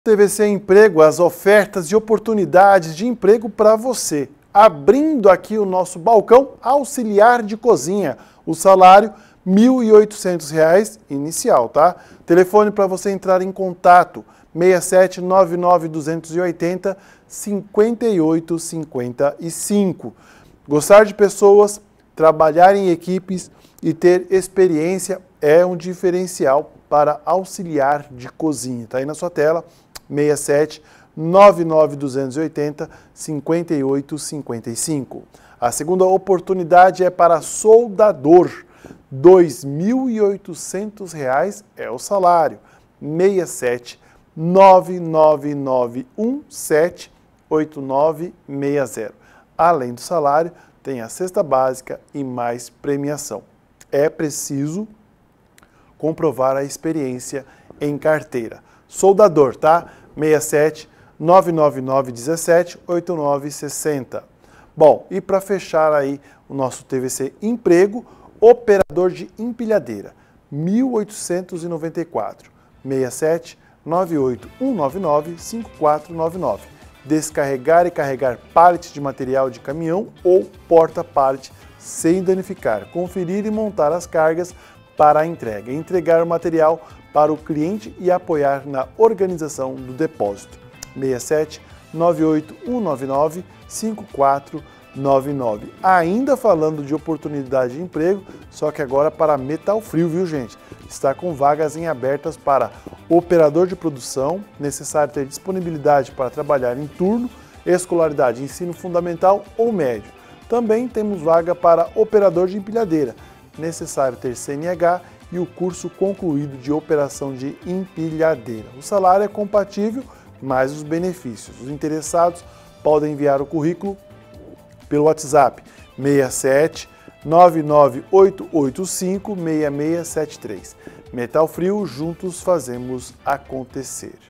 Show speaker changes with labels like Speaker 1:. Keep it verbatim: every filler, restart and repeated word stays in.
Speaker 1: T V C Emprego, as ofertas e oportunidades de emprego para você. Abrindo aqui o nosso balcão, auxiliar de cozinha. O salário, mil e oitocentos reais inicial, tá? Telefone para você entrar em contato, seis sete nove nove dois oito zero, cinco oito cinco cinco. Gostar de pessoas, trabalhar em equipes e ter experiência é um diferencial para auxiliar de cozinha. Tá aí na sua tela, seis sete nove nove dois oito zero, cinco oito cinco cinco. A segunda oportunidade é para soldador. dois mil e oitocentos reais é o salário. seis sete nove nove nove um sete oito nove seis zero. Além do salário, tem a cesta básica e mais premiação. É preciso comprovar a experiência em carteira. Soldador, tá? seis sete nove nove nove um sete oito nove seis zero. Bom, e para fechar aí o nosso T V C Emprego, operador de empilhadeira, mil oitocentos e noventa e quatro, seis sete nove oito um nove nove cinco quatro nove nove. Descarregar e carregar pallets de material de caminhão ou porta-pallet sem danificar. Conferir e montar as cargas para a entrega. Entregar o material para o cliente e apoiar na organização do depósito. seis sete nove oito um nove nove cinco quatro nove nove. Ainda falando de oportunidade de emprego, só que agora para Metal Frio, viu gente? Está com vagas em abertas para operador de produção, necessário ter disponibilidade para trabalhar em turno, escolaridade ensino fundamental ou médio. Também temos vaga para operador de empilhadeira, necessário ter C N H e o curso concluído de operação de empilhadeira. O salário é compatível, mais os benefícios. Os interessados podem enviar o currículo pelo WhatsApp seis sete nove nove oito oito cinco seis seis sete três. Metal Frio, juntos fazemos acontecer.